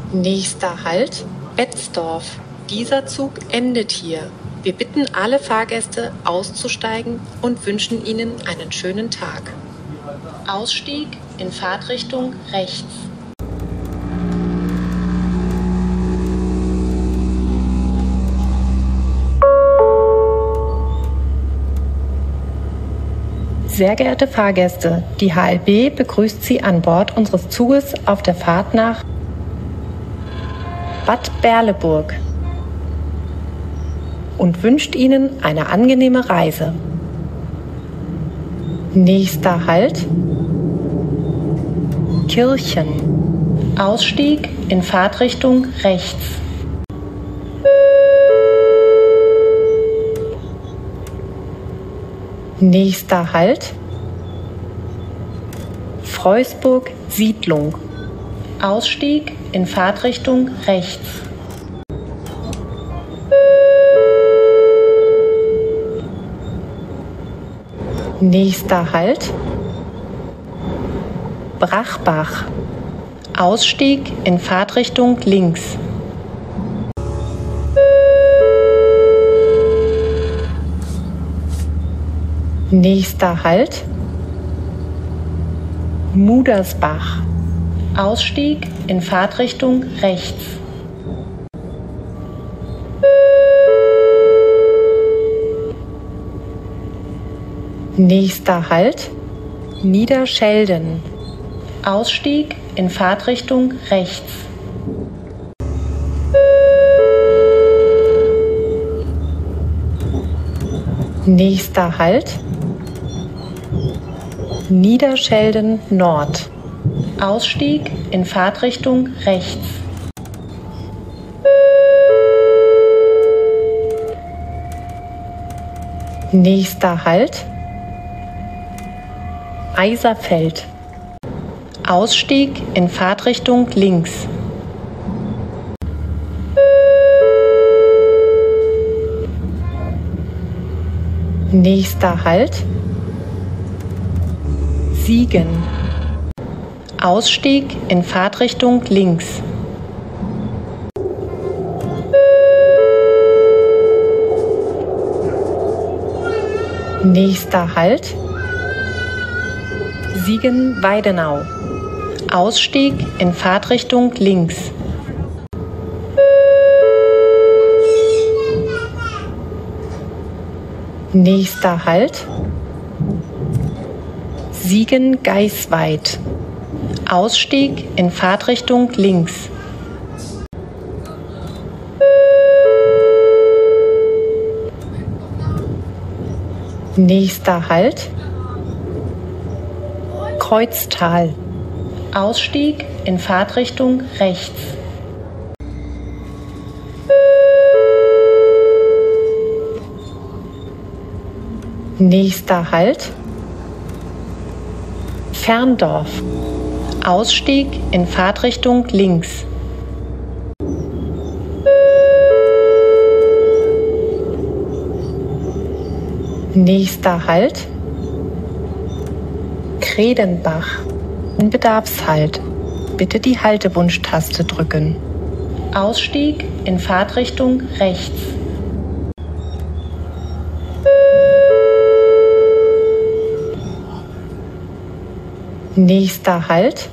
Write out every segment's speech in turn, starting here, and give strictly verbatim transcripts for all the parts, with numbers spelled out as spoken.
Nächster Halt, Betzdorf. Dieser Zug endet hier. Wir bitten alle Fahrgäste auszusteigen und wünschen Ihnen einen schönen Tag. Ausstieg in Fahrtrichtung rechts. Sehr geehrte Fahrgäste, die H L B begrüßt Sie an Bord unseres Zuges auf der Fahrt nach Bad Berleburg und wünscht Ihnen eine angenehme Reise. Nächster Halt, Kirchen. Ausstieg in Fahrtrichtung rechts. Nächster Halt, Freusburg Siedlung. Ausstieg in Fahrtrichtung rechts. Nächster Halt, Brachbach. Ausstieg in Fahrtrichtung links. Nächster Halt, Mudersbach. Ausstieg in Fahrtrichtung rechts. Nächster Halt, Niederschelden. Ausstieg in Fahrtrichtung rechts. Nächster Halt, Niederschelden Nord. Ausstieg in Fahrtrichtung rechts. Nächster Halt, Eiserfeld. Ausstieg in Fahrtrichtung links. Nächster Halt, Siegen. Ausstieg in Fahrtrichtung links. Nächster Halt, Siegen-Weidenau. Ausstieg in Fahrtrichtung links. Nächster Halt, Siegen-Geisweid. Ausstieg in Fahrtrichtung links. Nächster Halt, Kreuztal. Ausstieg in Fahrtrichtung rechts. Nächster Halt, Ferndorf. Ausstieg in Fahrtrichtung links. Nächster Halt, Kredenbach. Bedarfshalt. Bitte die Haltewunsch-Taste drücken. Ausstieg in Fahrtrichtung rechts. Nächster Halt,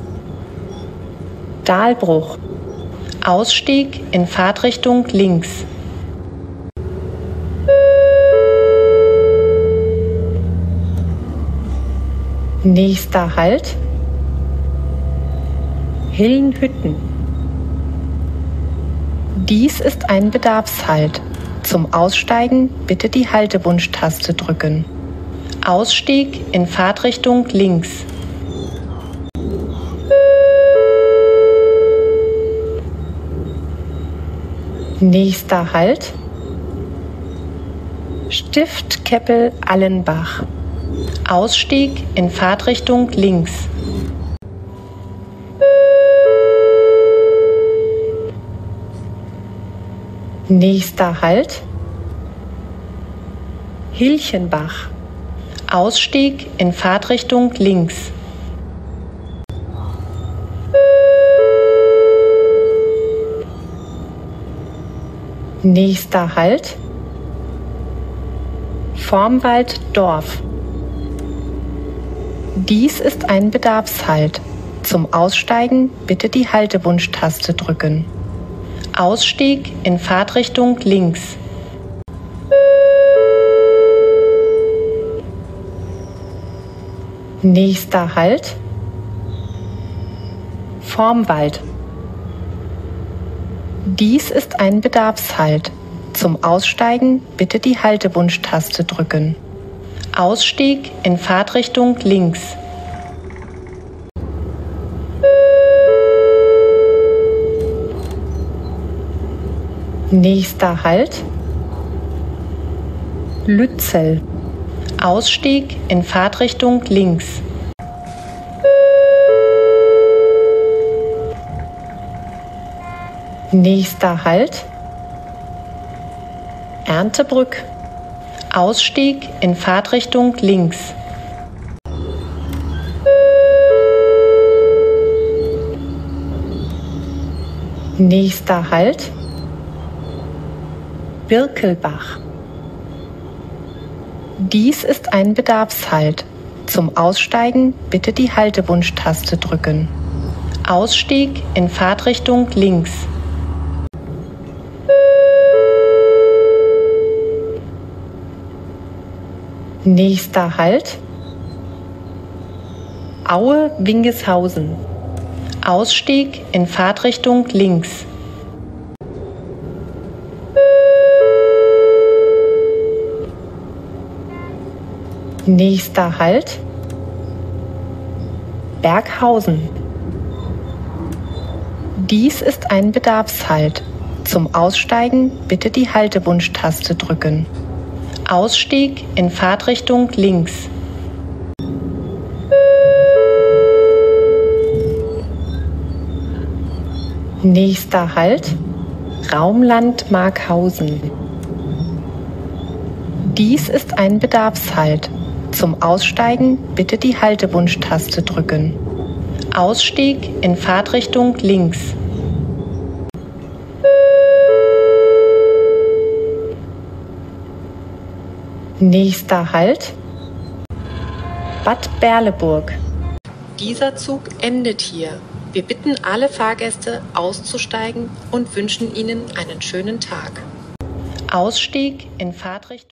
Dahlbruch. Ausstieg in Fahrtrichtung links. Nächster Halt, Hillenhütten. Dies ist ein Bedarfshalt. Zum Aussteigen bitte die Haltewunsch-Taste drücken. Ausstieg in Fahrtrichtung links. Nächster Halt, Stift Keppel-Allenbach. Ausstieg in Fahrtrichtung links. Nächster Halt, Hilchenbach. Ausstieg in Fahrtrichtung links. Nächster Halt: Formwald Dorf. Dies ist ein Bedarfshalt. Zum Aussteigen bitte die Haltewunsch-Taste drücken. Ausstieg in Fahrtrichtung links. Nächster Halt: Formwald. Dies ist ein Bedarfshalt. Zum Aussteigen bitte die Haltewunsch-Taste drücken. Ausstieg in Fahrtrichtung links. Nächster Halt: Lützel. Ausstieg in Fahrtrichtung links. Nächster Halt: Erntebrück. Ausstieg in Fahrtrichtung links. Nächster Halt: Birkelbach. Dies ist ein Bedarfshalt. Zum Aussteigen bitte die Haltewunsch-Taste drücken. Ausstieg in Fahrtrichtung links. Nächster Halt: Aue-Wingeshausen. Ausstieg in Fahrtrichtung links. Nächster Halt: Berghausen. Dies ist ein Bedarfshalt. Zum Aussteigen bitte die Haltewunsch-Taste drücken. Ausstieg in Fahrtrichtung links. Nächster Halt: Raumland Markhausen. Dies ist ein Bedarfshalt. Zum Aussteigen bitte die Haltewunsch-Taste drücken. Ausstieg in Fahrtrichtung links. Nächster Halt: Bad Berleburg. Dieser Zug endet hier. Wir bitten alle Fahrgäste auszusteigen und wünschen Ihnen einen schönen Tag. Ausstieg in Fahrtrichtung